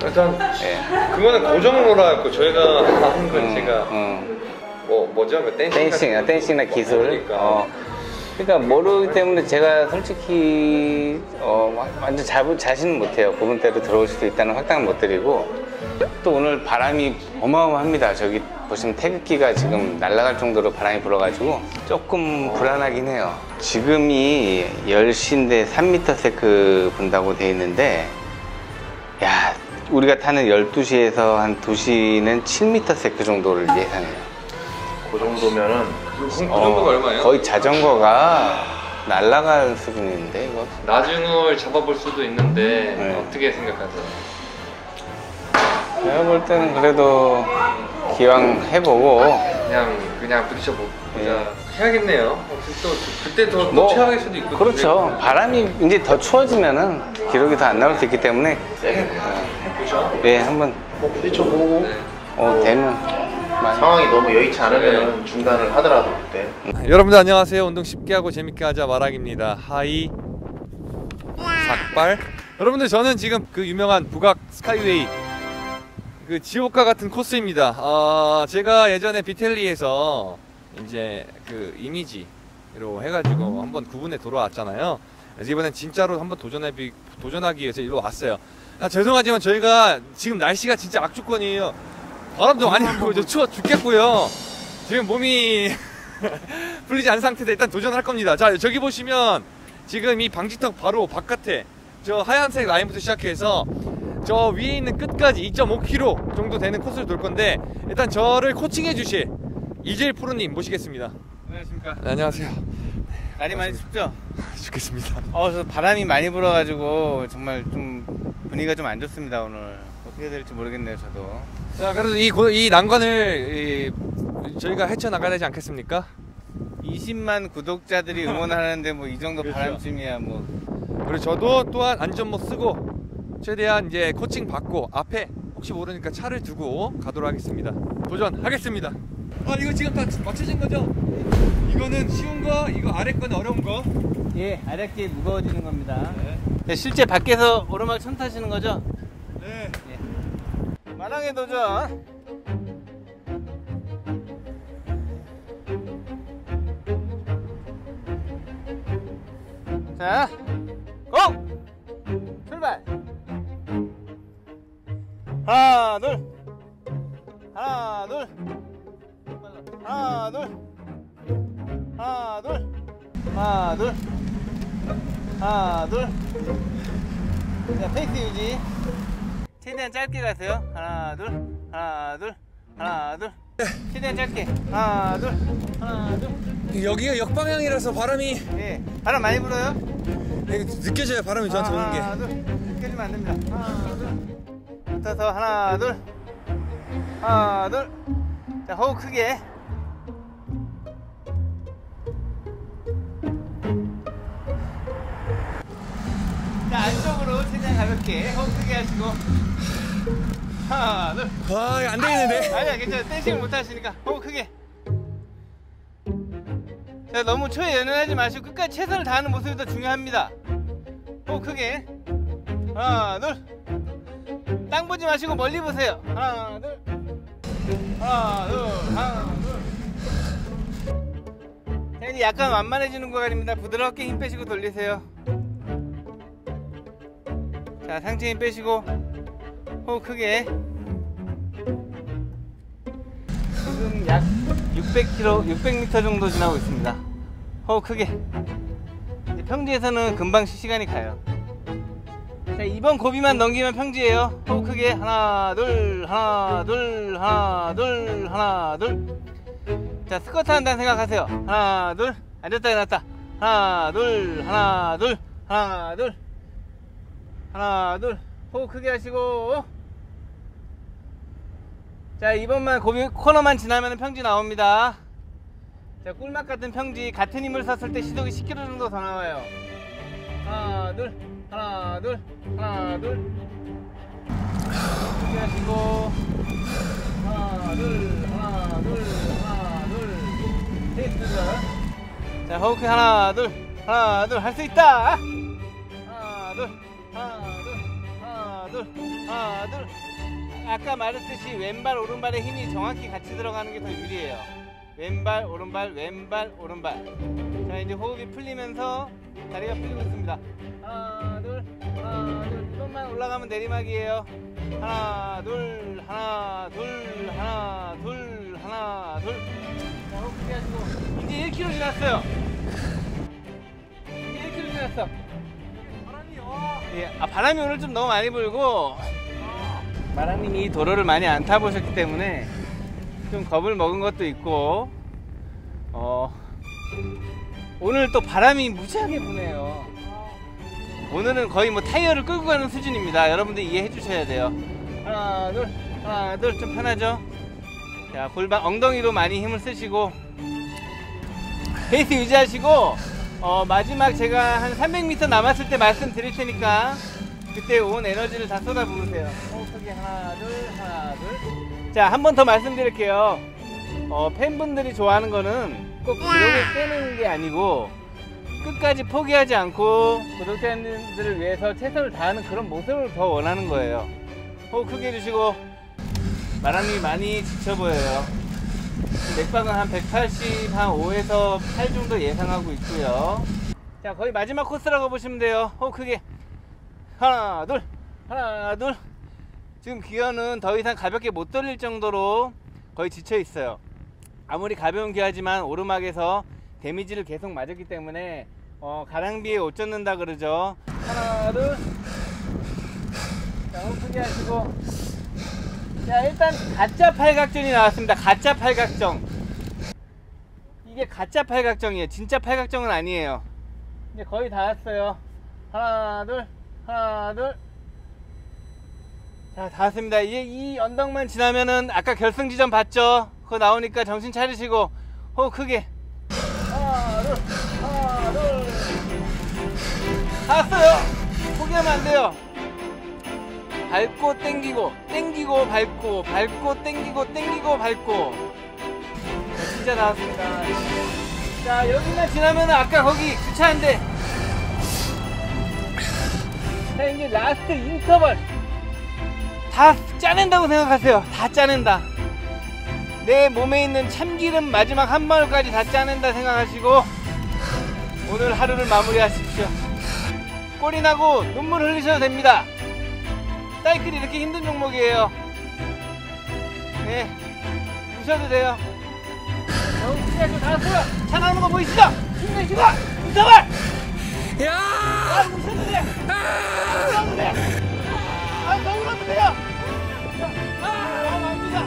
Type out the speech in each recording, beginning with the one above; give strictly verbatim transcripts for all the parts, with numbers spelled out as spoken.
일단 예. 그거는 고정로라고 저희가 하는 건 음, 제가 음. 뭐 뭐죠? 그 댄싱, 댄싱, 댄싱이나 기술. 그러니까. 어. 그러니까 모르기 때문에 제가 솔직히 어, 완전 자, 자신은 못해요. 구분대로 들어올 수도 있다는 확답은 못 드리고, 또 오늘 바람이 어마어마합니다. 저기 보시면 태극기가 지금 날아갈 정도로 바람이 불어가지고 조금 불안하긴 해요. 지금이 열 시인데 삼 미터 세크 분다고 돼 있는데, 야, 우리가 타는 열두 시에서 한 두 시는 칠 미터 세크 정도를 예상해요. 그 정도면은 그, 그 정도가 어, 얼마예요? 거의 자전거가 날아갈 수준인데 이거. 나중을 잡아볼 수도 있는데 네. 어떻게 생각하세요? 제가 볼 때는 그래도 기왕 해보고 그냥 그냥 부딪혀 보자 네. 해야겠네요. 또 그때 더 뭐, 최악일 수도 있고. 그렇죠. 바람이 이제 더 추워지면은 기록이 더 안 나올 수 있기 때문에 해보죠. 네, 한번 뭐 부딪혀보고 네. 어, 되면 많이. 상황이 너무 여의치 않으면 중단을 하더라도 그때. 여러분들 안녕하세요. 운동 쉽게 하고 재밌게 하자 마락입니다. 하이 삭발. 여러분들 저는 지금 그 유명한 북악 스카이웨이 그 지옥과 같은 코스입니다. 어, 제가 예전에 비텔리에서 이제 그 이미지로 해가지고 한번 구분에 돌아왔잖아요. 그래서 이번엔 진짜로 한번 도전해 도전하기 위해서 일로 왔어요. 아, 죄송하지만 저희가 지금 날씨가 진짜 악조건이에요. 바람도 많이 불고 저 추워 죽겠고요. 지금 몸이 풀리지 않은 상태에서 일단 도전할 겁니다. 자, 저기 보시면 지금 이 방지턱 바로 바깥에 저 하얀색 라인부터 시작해서 저 위에 있는 끝까지 이 점 오 킬로미터 정도 되는 코스를 돌 건데, 일단 저를 코칭해 주실 이재일 프로님 모시겠습니다. 안녕하십니까. 네, 안녕하세요. 날이 많이 춥죠? 죽겠습니다. 어, 저 바람이 많이 불어가지고 정말 좀 분위기가 좀 안 좋습니다. 오늘 어떻게 될지 모르겠네요, 저도. 자, 그래도 이, 고, 이 난관을 이, 저희가 헤쳐나가야 되지 않겠습니까? 이십만 구독자들이 응원하는데 뭐 이 정도 그렇죠. 바람쯤이야 뭐. 그리고 저도 또한 안전모 쓰고 최대한 이제 코칭 받고 앞에 혹시 모르니까 차를 두고 가도록 하겠습니다. 도전하겠습니다. 아, 이거 지금 다 맞춰진 거죠? 이거는 쉬운 거, 이거 아래 거는 어려운 거. 예, 아랫게 무거워지는 겁니다. 네. 네, 실제 밖에서 오르막 처음 타시는 거죠? 네. 예. 마랑의 도전. 자, 고! 출발! 하나, 둘. 하나, 둘. 하나, 둘. 하나, 둘. 하나, 둘. 하나, 둘. 자, 페이스 유지. 최대한 짧게 가세요. 하나, 둘. 하나, 둘. 하나, 둘. 최대한 짧게. 하나, 둘. 하나, 둘. 여기가 역방향이라서 바람이 예. 바람 많이 불어요? 느껴져요. 바람이 저한테 오는 게. 하나, 둘. 느껴지면 안 됩니다. 하나, 둘. 붙어서 하나, 둘. 하나, 둘. 자, 호흡 크게. 자, 안쪽으로 최대한 가볍게 호흡 크게 하시고. 하나, 둘. 와, 이거 안 되겠는데? 아니야, 괜찮아. 댄싱을 못 하시니까 호흡 크게. 자, 너무 초에 연연하지 마시고 끝까지 최선을 다하는 모습이 더 중요합니다. 호흡 크게. 하나, 둘. 땅 보지 마시고 멀리 보세요. 하나, 둘. 하나, 둘. 하나, 둘. 자, 이제 약간 완만해지는 구간입니다. 부드럽게 힘 빼시고 돌리세요. 자, 상체 힘 빼시고 호흡 크게. 지금 약 육백 킬로미터, 육백 미터 정도 지나고 있습니다. 호흡 크게. 이제 평지에서는 금방 시간이 가요. 자, 이번 고비만 넘기면 평지예요. 호흡 크게. 하나, 둘, 하나, 둘, 하나, 둘, 하나, 둘. 자, 스쿼트 한다는 생각하세요. 하나, 둘. 앉았다 일어났다. 하나, 둘, 하나, 둘, 하나, 둘. 하나, 둘. 호흡 크게 하시고. 자, 이번만 고비 코너만 지나면 평지 나옵니다. 자, 꿀맛 같은 평지, 같은 힘을 썼을 때 시속이 십 킬로미터 정도 더 나와요. 하나, 둘, 하나, 둘, 하나, 둘. 크게 하시고. 하나, 둘, 하나, 둘, 하나, 둘. 페이스 조절. 자, 호흡 크게 하나, 둘, 하나, 둘. 할 수 있다. 하나, 둘, 하나, 둘, 하나, 둘, 하나, 둘. 아까 말했듯이 왼발, 오른발의 힘이 정확히 같이 들어가는 게 더 유리해요. 왼발, 오른발, 왼발, 오른발. 자, 이제 호흡이 풀리면서 다리가 풀리고 있습니다. 하나, 둘, 하나, 둘. 이번만 올라가면 내리막이에요. 하나, 둘, 하나, 둘, 하나, 둘, 하나, 둘. 자, 호흡 크게 하시고. 이제 일 킬로미터 지났어요. 이제 일 킬로미터 지났어. 예, 아, 바람이 오늘 좀 너무 많이 불고 마랑님이 이 도로를 많이 안 타보셨기 때문에 좀 겁을 먹은 것도 있고 어, 오늘 또 바람이 무지하게 부네요. 오늘은 거의 뭐 타이어를 끌고 가는 수준입니다. 여러분들 이해해 주셔야 돼요. 하나 둘 하나 둘. 좀 편하죠? 자, 골반 엉덩이로 많이 힘을 쓰시고 페이스 유지하시고 어, 마지막 제가 한 삼백 미터 남았을 때 말씀드릴 테니까 그때 온 에너지를 다 쏟아 부으세요. 호흡 크게 하나 둘 하나 둘. 자, 한 번 더 말씀드릴게요. 어, 팬분들이 좋아하는 거는 꼭 기록을 깨는 게 아니고 끝까지 포기하지 않고 구독자님들을 위해서 최선을 다하는 그런 모습을 더 원하는 거예요. 호흡 크게 해주시고. 마랑님이 많이 지쳐 보여요. 맥박은 한 백팔십오에서 팔 정도 예상하고 있고요. 자, 거의 마지막 코스라고 보시면 돼요. 호흡 크게 하나 둘 하나 둘. 지금 기어는 더 이상 가볍게 못 돌릴 정도로 거의 지쳐 있어요. 아무리 가벼운 기어지만 오르막에서 데미지를 계속 맞았기 때문에 어, 가랑비에 옷 젖는다 그러죠. 하나 둘. 자, 호흡 크게 하시고. 자, 일단 가짜 팔각정이 나왔습니다. 가짜 팔각정. 이게 가짜 팔각정이에요. 진짜 팔각정은 아니에요. 이제 거의 다 왔어요. 하나 둘 하나 둘. 자, 다 왔습니다. 이제 이 언덕만 지나면은 아까 결승지점 봤죠? 그거 나오니까 정신 차리시고 호흡 크게 하나 둘 하나 둘. 다 왔어요. 포기하면 안 돼요. 밟고 땡기고 땡기고 밟고 밟고 땡기고 땡기고 밟고. 진짜 나왔습니다. 자, 여기만 지나면 아까 거기 주차한데. 자, 이제 라스트 인터벌 다 짜낸다고 생각하세요. 다 짜낸다. 내 몸에 있는 참기름 마지막 한 방울까지 다 짜낸다 생각하시고 오늘 하루를 마무리하십시오. 꼴이 나고 눈물 흘리셔도 됩니다. 사이클이 이렇게 힘든 종목이에요. 네, 우셔도 돼요. 너무 크게 다 왔어요. 차 나오는 거 보이시죠? 힘내시고 인터벌. 야! 아, 우셔도 돼. 아, 우셔도 돼. 아, 너무 울어도 돼요. 아, 아, 맙니다.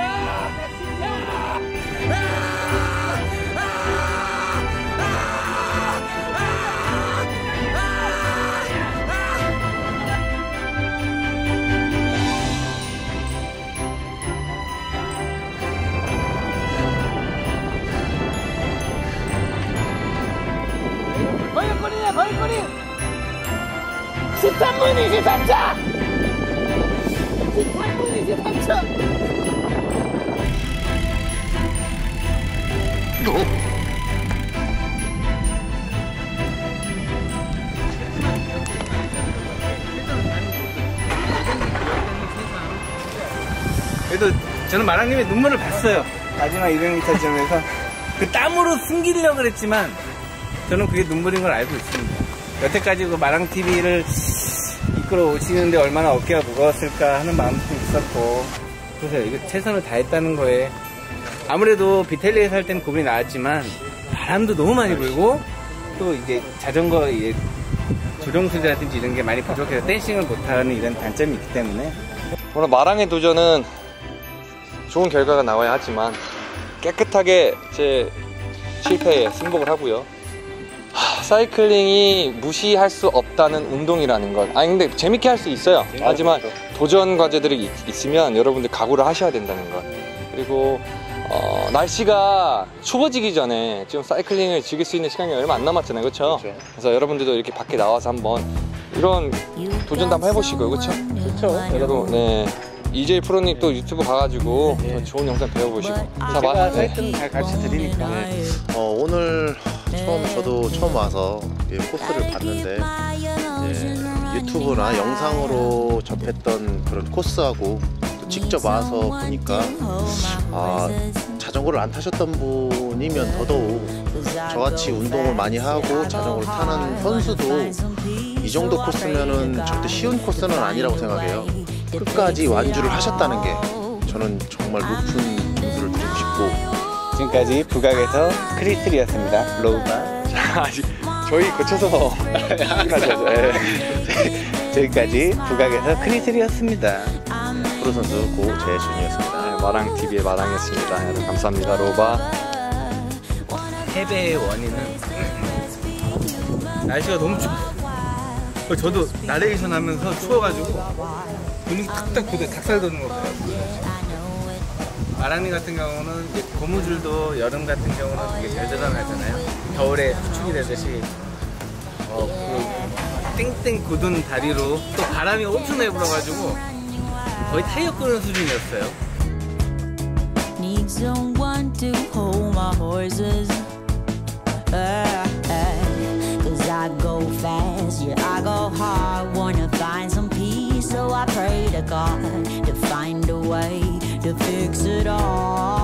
거리거리네, 거리거리. 십삼 분 이십삼 초. 십팔 분 이십삼 초. 그래도 저는 마랑님의 눈물을 봤어요. 마지막 이백 미터 점에서 그 땀으로 숨기려고 했지만 저는 그게 눈물인 걸 알고 있습니다. 여태까지 그 마랑티비를 이끌어 오시는데 얼마나 어깨가 무거웠을까 하는 마음도 있었고, 그래서 이거 최선을 다했다는 거에 아무래도 비텔리에서 할 때는 고민이 나왔지만 바람도 너무 많이 불고 또 이제 자전거 이제 조종수라든지 이런 게 많이 부족해서 댄싱을 못하는 이런 단점이 있기 때문에 오늘 마랑의 도전은 좋은 결과가 나와야 하지만 깨끗하게 제 실패에 승복을 하고요. 하, 사이클링이 무시할 수 없다는 운동이라는 것. 아니 근데 재밌게 할 수 있어요. 하지만 도전 과제들이 있, 있으면 여러분들 각오를 하셔야 된다는 것. 그리고 어, 날씨가 추워지기 전에 지금 사이클링을 즐길 수 있는 시간이 얼마 안 남았잖아요, 그렇죠? 그래서 여러분들도 이렇게 밖에 나와서 한번 이런 도전도 한번 해보시고요, 그렇죠? 그렇죠. 그리고 네 이제이 프로님 또 유튜브 가가지고 네. 좋은 영상 배워보시고. 자, 제가 사이클은 잘 가르쳐 드리니까. 네. 어, 오늘 처음 저도 처음 와서 예, 코스를 봤는데 이제 유튜브나 영상으로 접했던 그런 코스하고 또 직접 와서 보니까 아, 자전거를 안 타셨던 분이면 더더욱 저같이 운동을 많이 하고 자전거를 타는 선수도 이 정도 코스면은 절대 쉬운 코스는 아니라고 생각해요. 끝까지 완주를 하셨다는 게 저는 정말 높은 점수를 드리고 싶고. 지금까지 북악에서 크리스리였습니다. 로우바. 자, 아직 저희 거쳐서 가죠. 네. 저기까지 북악에서 크리스리였습니다. 프로 선수 고재준이었습니다. 네, 마랑티비의 마랑이었습니다. 여러분 감사합니다. 로바. 패배의 원인은 날씨가 너무 춥고 저도 나레이션 하면서 추워가지고 눈이 탁탁 부대 닭살 돋는 것 같아요. 마랑리 같은 경우는 이제 고무줄도 여름 같은 경우는 되게 여전하잖아요. 겨울에 수축이 되듯이 어, 그 땡땡 굳은 다리로 또 바람이 엄청나게 불어가지고 거의 타이어 끄는 수준이었어요. Need someone to hold my horses. Cause I go fast, yeah, I go hard. Wanna find some peace, so I pray to God to find a way to fix it all.